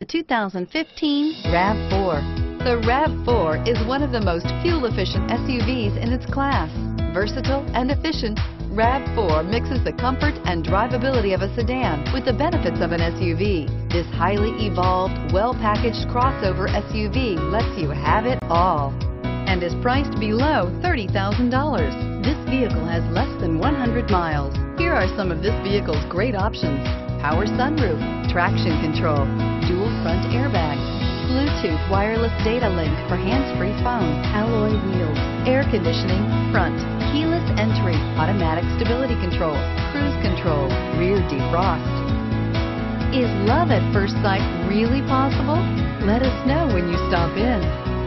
2015 RAV4. The RAV4 is one of the most fuel-efficient SUVs in its class. Versatile and efficient, RAV4 mixes the comfort and drivability of a sedan with the benefits of an SUV. This highly evolved, well-packaged crossover SUV lets you have it all and is priced below $30,000. This vehicle has less than 100 miles. Here are some of this vehicle's great options: power sunroof, traction control, dual front airbags, Bluetooth wireless data link for hands-free phone, alloy wheels, air conditioning, front, keyless entry, automatic stability control, cruise control, rear defrost. Is love at first sight really possible? Let us know when you stop in.